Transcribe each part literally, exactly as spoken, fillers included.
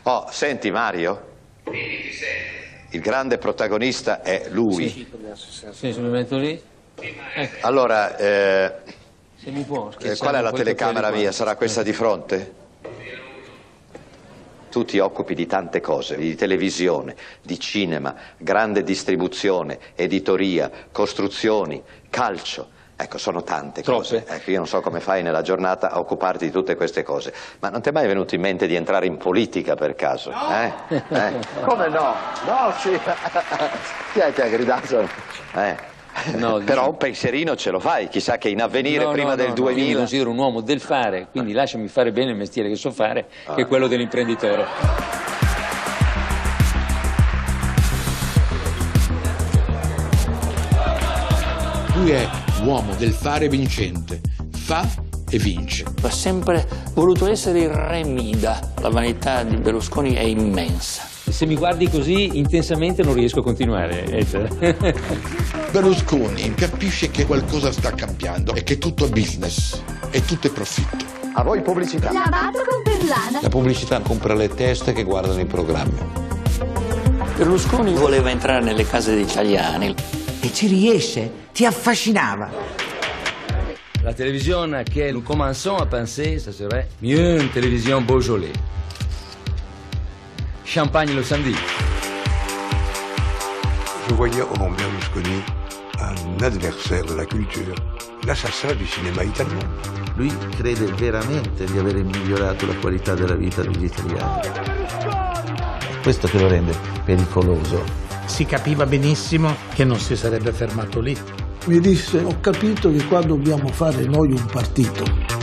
Oh, senti Mario? Il grande protagonista è lui. Sì, sì, se mi metto lì. Ecco. Allora, eh, se mi può, eh, qual è la telecamera mia? Sarà questa di fronte? Tu ti occupi di tante cose, di televisione, di cinema, grande distribuzione, editoria, costruzioni, calcio. Ecco, sono tante cose. Ecco, io non so come fai nella giornata a occuparti di tutte queste cose. Ma non ti è mai venuto in mente di entrare in politica per caso? No. Eh? Eh? Come no? No, sì. Chi è che ha gridato? Eh. No, però un pensierino ce lo fai, chissà che in avvenire no, prima no, del no, duemila... Io mi considero un uomo del fare, quindi lasciami fare bene il mestiere che so fare, ah. che è quello dell'imprenditore. Lui è uomo del fare vincente, fa e vince. Ha sempre voluto essere il re Mida. La vanità di Berlusconi è immensa. Se mi guardi così intensamente non riesco a continuare. Berlusconi capisce che qualcosa sta cambiando e che tutto è business, e tutto è profitto. A voi pubblicità. Lavato con Perlana. La pubblicità compra le teste che guardano i programmi. Berlusconi voleva entrare nelle case degli italiani. E ci riesce, ti affascinava. La télévision che nous commençons à penser, ça serait mieux une télévision Beaujolais. Champagne le samedi. Je voyais en Berlusconi un adversaire de la culture, l'assassin du cinéma italien. Lui crede veramente di aver migliorato la qualità della vita degli italiani. È questo che lo rende pericoloso. Si capiva benissimo che non si sarebbe fermato lì. Mi disse, ho capito che qua dobbiamo fare noi un partito.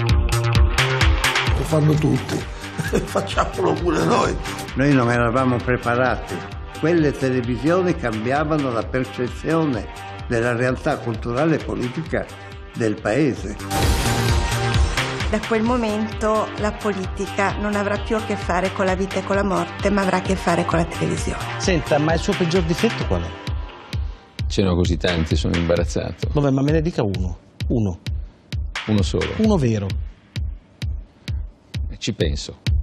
Lo fanno tutti, facciamolo pure noi. Noi non eravamo preparati. Quelle televisioni cambiavano la percezione della realtà culturale e politica del paese. Da quel momento la politica non avrà più a che fare con la vita e con la morte, ma avrà a che fare con la televisione. Senta, ma il suo peggior difetto qual è? Ce ne ho così tanti, sono imbarazzato. Vabbè, ma me ne dica uno. Uno. Uno solo. Uno vero. Ci penso.